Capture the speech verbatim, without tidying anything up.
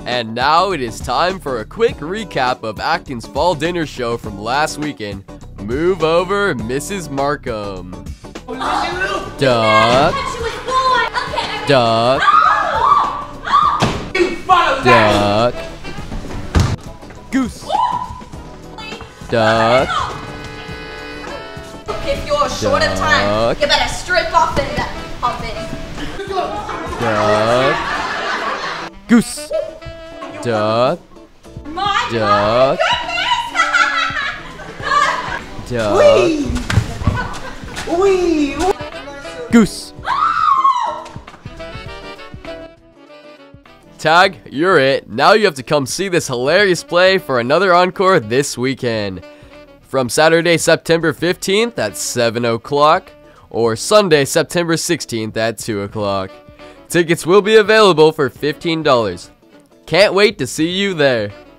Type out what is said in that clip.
And now it is time for a quick recap of Acton's fall dinner show from last weekend. Move over, Missus Markham. Duck. Duck. Duck. Goose. Duck. If you're short of time, you better strip off and hop in. Duck. Goose. Duck. My Duck. Duck. Wee. Goose. Tag, you're it. Now you have to come see this hilarious play for another encore this weekend. From Saturday, September fifteenth at seven o'clock or Sunday, September sixteenth at two o'clock. Tickets will be available for fifteen dollars. Can't wait to see you there.